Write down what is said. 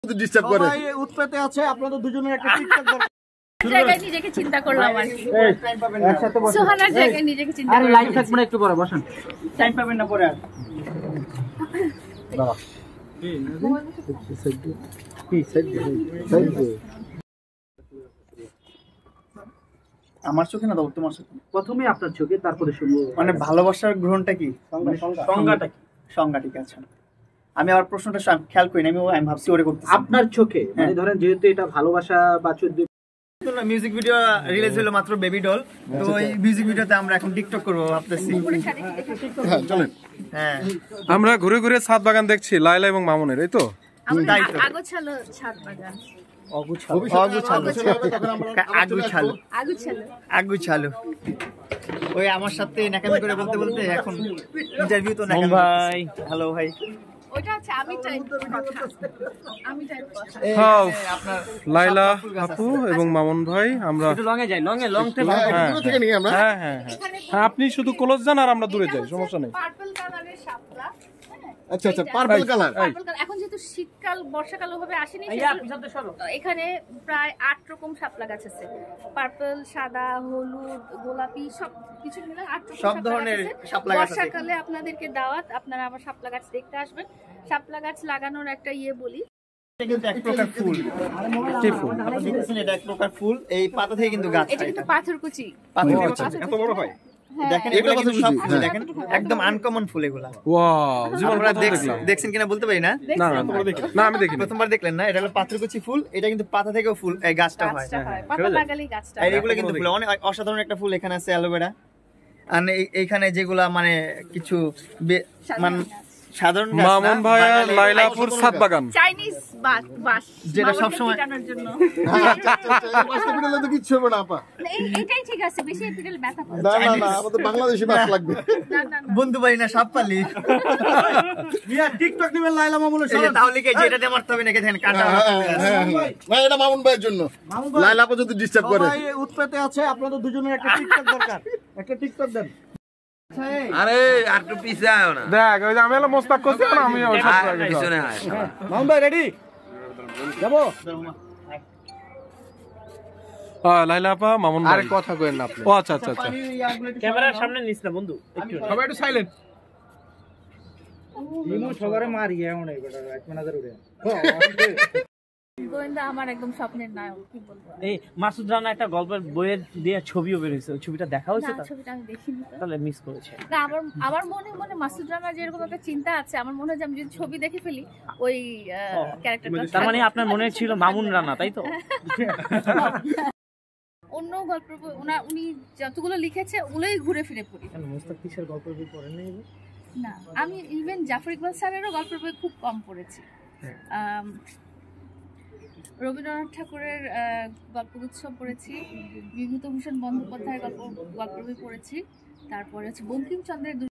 disturb করে সবাই উৎপেতে আছে আপনাদের দুজনের একটা টিকটক দরকার জায়গায় নিজেকে চিন্তা করলাম আর কি একসাথে বসে সোহানার জায়গায় নিজেকে চিন্তা আরে করলাম লাইভ থাকবেন একটু পরে বসেন টাইম পাবেন না পরে আর দাঁড়া আমার চোখে না দাও তোমার চোখে প্রথমে আপনার চোখে তারপরে শুনবো মানে ভালোবাসার গ্রহণটা কি সংজ্ঞাটা কি সংজ্ঞা ঠিক আছে আমি আবার প্রশ্নটা খেয়াল করি না আমি ভাবছি ওরে করতে আপনার চোখে মানে ধরেন যেহেতু এটা ভালোবাসা বা মিউজিক ভিডিও রিলিজ হলো মাত্র বেবি ডল তো এই মিউজিক ভিডিওতে আমরা এখন টিকটক করব ভাবতেছি হ্যাঁ চলেন হ্যাঁ আমরা ঘুরে ঘুরে ছাদ বাগান দেখছি লাইলা এবং মামুনের এই তো আগোছালো ছাদ বাগান আগুছালো ওই আমার সাথে নাকামি করে বলতে বলতে এখন ইন্টারভিউ তো নাকামি ভাই হ্যালো ভাই ওটা আছে আমি টাইপ কথা হ্যাঁ লাইলা আপু এবং মামুন ভাই আমরা একটু লং এ যাই লং থেকে নিয়ে আমরা হ্যাঁ হ্যাঁ হ্যাঁ আপনি শুধু ক্লোজ যান আর আমরা দূরে যাই সমস্যা নেই পার্পল কালারের শাপলা আচ্ছা আচ্ছা পার্পল কালার এখন যেহেতু শীতকাল বর্ষাকাল ওভাবে আসেনি এখানে প্রায় 8 রকম শাপলা গাছ আছে পার্পল সাদা হলুদ গোলাপি সব কিছু মিলে 8 রকম সব ধরনের শাপলা গাছ আছে বর্ষাকালে আপনাদেরকে দাওয়াত আপনারা আবার শাপলা গাছ দেখতে আসবেন শাপলা গাছ লাগানোর একটা বলি এটা কিন্তু এক প্রকার ফুল কি ফুল আপনি দেখছেন এটা এক প্রকার ফুল এই পাতা থেকে কিন্তু গাছ এটা কিন্তু পাথরকুচি এত বড় হয় দেখেন এগুলো কিন্তু সব ফুল দেখেন একদম আনকমন ফুল এগুলা ওয়াও আমরা দেখছেন কিনা বলতে পারি না না না আমি দেখিনি প্রথমবার দেখলেন না এটা হলো পাথরকুচি ফুল এটা কিন্তু পাতা থেকেও ফুল এই গাছটা হয় পাতা লাগালেই গাছটা আর এগুলো কিন্তু ফুল অনেক অসাধারণ একটা ফুল এখানে আছে অ্যালোভেরা আর এইখানে যেগুলা মানে কিছু মানে সাধারণ গাছ মামুন ভাই আর লাইলাপুর ছাদ বাগান চাইনিজ বাস যেটা সব সময় টানার জন্য বাসটা পিটালে তো কিচ্ছু হবে না আপা এটাই ঠিক আছে বেশি এপিটাল ব্যথা করে না না না আমাদের বাংলাদেশি বাস লাগবে না বন্ধু ভাই না সাপ পালি মিয়া টিকটক নিবেন লাইলা মামুনের এই যে তাহলে কি যেটাতে মারতে হবে নাকি দেখেন কাটা না এটা মামুন ভাইয়ের জন্য লাইলা আপা যদি ডিস্টার্ব করে সবাই উৎপেতে আছে আপনাদের দুজনের একটা টিকটক দরকার একটা টিকটক দেন আরে আর একটু পিছে আয় না দেখ ওই যে আমি হলো মোস্তাক করছি না আমি ওই সব পিছনে আয় মামুন ভাই রেডি যাবো লাইলা আপা মামুন ভাই আরে কথা কইেন না আপনি ও আচ্ছা আচ্ছা আচ্ছা ক্যামেরার সামনে নিস না বন্ধু একটু সবাই একটু সাইলেন্ট ইমো সবারে মারি এমন এই বেটা এক মিনিটের উড়ে গোয়েন্দা আমার একদম স্বপ্নের নায়ক কি বলবো এই মাসুদ রানা একটা গল্পের বইয়ের দিয়ে ছবিও বের হয়েছে ওই ছবিটা দেখা হয়েছে না ছবিটা আমি দেখিনি তো তাহলে মিস করেছে না আমার মনে মাসুদ রানার যেরকম একটা চিন্তা আছে আমার মনে হয় যে আমি যদি ছবি দেখে ফেলি ওই ক্যারেক্টারটা তার মানে আপনার মনে ছিল মামুন রানা তাই তো অন্য গল্পের বই উনি যতগুলো লিখেছে ওগুলোই ঘুরে ফিরে পড়ি মুস্তাক কিসের গল্পের বই পড়েন নাই না আমি ইভেন জাফর ইকবাল স্যারেরও গল্পের বই খুব কম পড়েছি রবীন্দ্রনাথ ঠাকুরের গল্পগুচ্ছ পড়েছি বিভূতিভূষণ বন্দ্যোপাধ্যায়ের গল্পের বই পড়েছি তারপরে হচ্ছে বঙ্কিমচন্দ্রের